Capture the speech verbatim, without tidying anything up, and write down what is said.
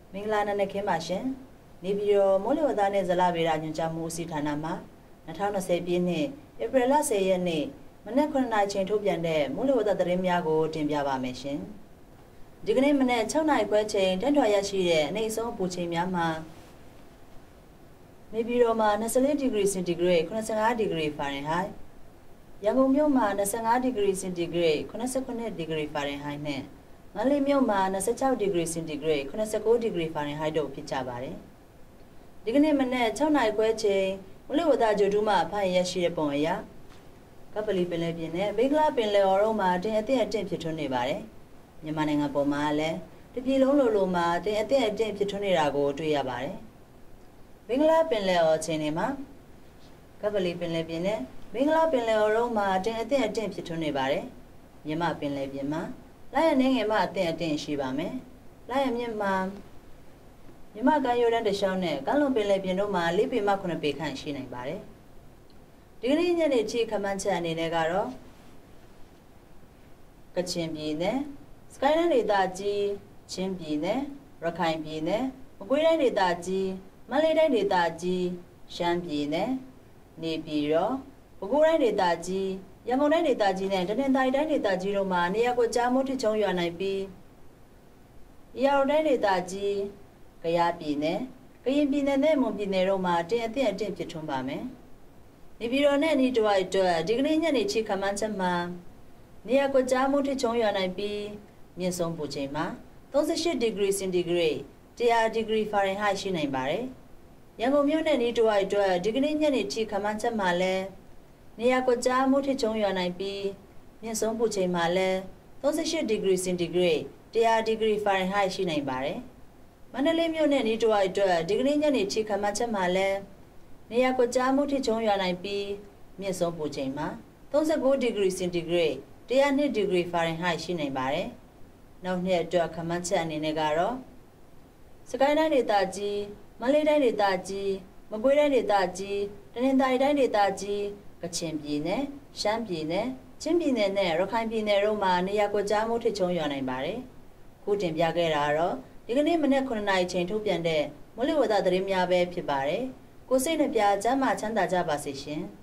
မင်္ဂလာနံနက်ခင်းပါရှင်နေပြည်တော်မိုးလေဝသနဲ့ဇလဗေဒညွှန်ကြားမှုဦးစီးဌာနမှ၂၀၂၀ပြည့်နှစ်ဧပြီလ၁၀ရက်နေ့မနက်ခုနှစ်နာရီချိန်ထုတ်ပြန်တဲ့မိုးလေဝသသတင်းများကိုတင်ပြပါမယ်ရှင်ဒီကနေ့မနက်၆နာရီခွဲချိန်တန်းထွာရရှိတဲ့အနေအဆုံးအပူချိန်များမှာနေပြည်တော်မှာ၂၄ဒီဂရီစင်တီဂရိတ်၇၅ဒီဂရီဖာရင်ဟိုက်ရန်ကုန်မြို့မှာ၂၅ဒီဂရီစင်တီဂရိတ်၈၉ဒီဂရီဖာရင်ဟိုက်နဲ့မန္တလေးမြို့မှာ၂၆ဒီဂရီစင်တီဂရိတ်၈၉ဒီဂရီဖာရင်ဟိုက်တို့ဖြစ်ကြပါတယ်။ဒီကနေ့မနက်၆နာရီခွဲချိန်မိုးလေဝသကြိုတူးမှဖတ်ရရှိတဲ့ပုံအရကပလီပင်လယ်ပြင်နဲ့ဘေးကလာပင်လယ်အော်တို့မှာတင်အသင့်အတင့်ဖြစ်ထွန်းနေပါတယ်။မြန်မာနိုင်ငံပေါ်မှာလည်းတပြည်လုံးလိုလိုမှာတင်အသင့်အတင့်ဖြစ်ထွန်းနေတာကိုတွေ့ရပါတယ်။ဘေးကလာပင်လယ်အော်ချိန်တွေမှာကပလီပင်လယ်ပြင်နဲ့ဘေးကလာပင်လယ်အော်တို့မှာတင်အသင့်အတင့်ဖြစ်ထွန်းနေပါတယ်။မြန်မာပင်လယ်ပြင်မှာလိုက်ရနေငယ်မှအသင့်အတင့်ရှိပါမယ်။လိုက်ရမြင့်မှာမြမကန်ရိုးတန်းတရှောင်းနဲ့ကမ်းလွန်ပင်လယ်ပြင်တို့မှာ၄ပေမှ9ပေခန့်ရှိနိုင်ပါတယ်။ဒီကနေ့ညနေထိခန့်မှန်းချက်အနေနဲ့ကတော့ကချင်ပြည်နယ်စကိုင်းတိုင်းဒေသကြီးချင်းပြည်နယ်ရခိုင်ပြည်နယ်မကွေးတိုင်းဒေသကြီးမန္တလေးတိုင်းဒေသကြီးရှမ်းပြည်နယ်နေပြည်တော်ပဲခူးတိုင်းဒေသကြီးရန်ကုန်တိုင်းဒေသကြီးနဲ့တနင်္သာရီတိုင်းဒေသကြီးတို့မှာနေရာကွက်ကြားမိုးထချုံရွာနိုင်ပြီးရန်ကုန်တိုင်းဒေသကြီးကယားပြည်နယ်ကရင်ပြည်နယ်နဲ့မွန်ပြည်နယ်တို့မှာတင်အသင့်အတင့်ဖြစ်ထွန်းပါမယ်။နေပြည်တော်နဲ့နီးတွိုက်အတွက်ဒီကနေ့ညနေချိခမန်းချက်မှာနေရာကွက်ကြားမိုးထချုံရွာနိုင်ပြီးမြင့်ဆုံးပူချိန်မှာ၃၈ဒီဂရီစင်တီဂရိတ်၁၀၀ဒီဂရီဖာရင်ဟိုက်ရှိနိုင်ပါတယ်။ရန်ကုန်မြို့နဲ့နီးတွိုက်အတွက်ဒီကနေ့ညနေချိခမန်းချက်မှာလည်းနေရာကွက်ကြားမိုးထချုံရွာနိုင်ပြီးမြင့်ဆုံးပူချိန်မှာလည်း၃၈ဒီဂရီစင်တီဂရိတ်၁၀၀ဒီဂရီဖာရင်ဟိုက်ရှိနိုင်ပါတယ်။မန္တလေးမြို့နဲ့နီးတွိုက်အတွက်ဒီကနေ့ညနေချိခမန်းချက်မှာလည်းနေရာကွက်ကြားမိုးထချုံရွာနိုင်ပြီးမြင့်ဆုံးပူချိန်မှာ၃၉ဒီဂရီစင်တီဂရိတ်၁၀၂ဒီဂရီဖာရင်ဟိုက်ရှိနိုင်ပါတယ်။နောက်နှစ်အတွက်ခမန်းချက်အနေနဲ့ကတော့စကိုင်းတိုင်းဒေသကြီးမန္တလေးတိုင်းဒေသကြီးမကွေးတိုင်းဒေသကြီးတနင်္သာရီတိုင်းဒေသကြီးကချင်ပြည်နယ်ရှမ်းပြည်နယ်ချင်းပြည်နယ်နဲ့ရခိုင်ပြည်နယ်တို့မှာနေရာကွက်ကြားမိုးထချုံရွာနိုင်ပါတယ်။ခုတင်ပြခဲ့တာကတော့ဒီကနေ့မနက်9နာရီချိန်ထုတ်ပြန်တဲ့မိုးလေဝသသတင်းများပဲဖြစ်ပါတယ်။ကိုစိတ်နှပြချမ်းသာချမ်းသာကြပါစေရှင်။